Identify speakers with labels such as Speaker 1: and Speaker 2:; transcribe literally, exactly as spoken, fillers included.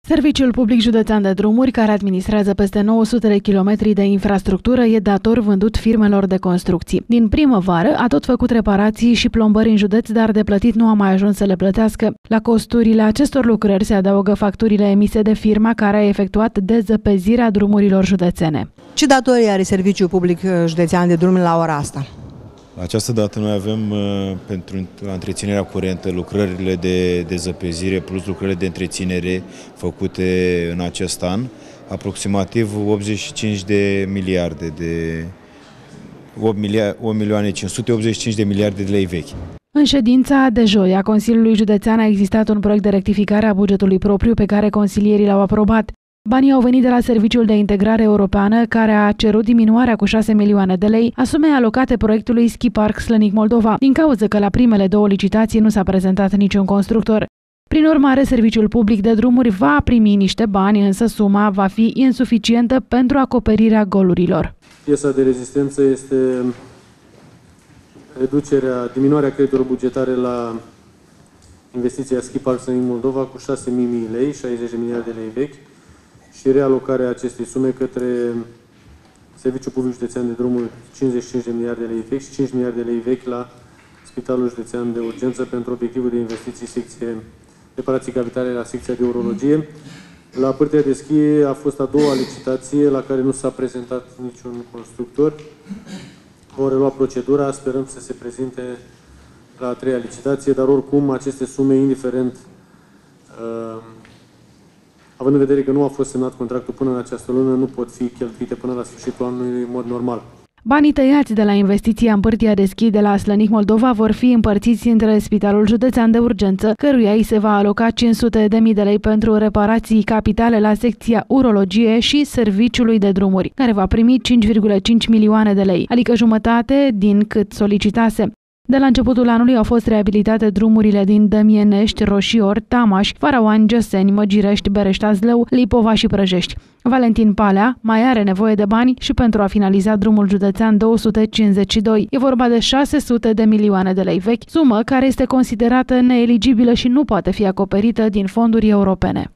Speaker 1: Serviciul Public Județean de Drumuri, care administrează peste nouă sute de kilometri de infrastructură, e dator vândut firmelor de construcții. Din primăvară a tot făcut reparații și plombări în județ, dar de plătit nu a mai ajuns să le plătească. La costurile acestor lucrări se adaugă facturile emise de firma care a efectuat dezăpezirea drumurilor județene.
Speaker 2: Ce datorii are Serviciul Public Județean de Drumuri la ora asta?
Speaker 3: La această dată noi avem pentru întreținerea curentă lucrările de dezăpezire plus lucrările de întreținere făcute în acest an, aproximativ optzeci și cinci de miliarde de opt milioane cinci sute optzeci și cinci de miliarde de lei vechi.
Speaker 1: În ședința de joi a Consiliului Județean a existat un proiect de rectificare a bugetului propriu pe care consilierii l-au aprobat. Banii au venit de la Serviciul de Integrare Europeană, care a cerut diminuarea cu șase milioane de lei a sumei alocate proiectului Ski Park Slănic Moldova, din cauza că la primele două licitații nu s-a prezentat niciun constructor. Prin urmare, Serviciul Public de Drumuri va primi niște bani, însă suma va fi insuficientă pentru acoperirea golurilor.
Speaker 4: Piesa de rezistență este reducerea, diminuarea creditelor bugetare la investiția Ski Park Slănic Moldova cu șase mii lei, șaizeci de miliarde de lei vechi, și realocarea acestei sume către Serviciul Public Județean de Drumuri, cincizeci și cinci de miliarde de lei vechi și cinci miliarde de lei vechi la Spitalul Județean de Urgență pentru obiectivul de investiții secție reparații capitale la secția de urologie. La pârtia de schi a fost a doua licitație la care nu s-a prezentat niciun constructor. Vom relua procedura, sperăm să se prezinte la a treia licitație, dar oricum aceste sume, indiferent uh, având în vedere că nu a fost semnat contractul până în această lună, nu pot fi cheltuite până la sfârșitul anului în mod normal.
Speaker 1: Banii tăiați de la investiția în pârtia de schi de la Slănic Moldova vor fi împărțiți între Spitalul Județean de Urgență, căruia îi se va aloca cinci sute de mii de lei pentru reparații capitale la secția urologie, și Serviciului de Drumuri, care va primi cinci virgulă cinci milioane de lei, adică jumătate din cât solicitase. De la începutul anului au fost reabilitate drumurile din Dămienești, Roșior, Tamaș, Faraoani, Geseni, Măgirești, Berești, Azlău, Lipova și Prăjești. Valentin Palea mai are nevoie de bani și pentru a finaliza drumul județean două sute cincizeci și doi. E vorba de șase sute de milioane de lei vechi, sumă care este considerată neeligibilă și nu poate fi acoperită din fonduri europene.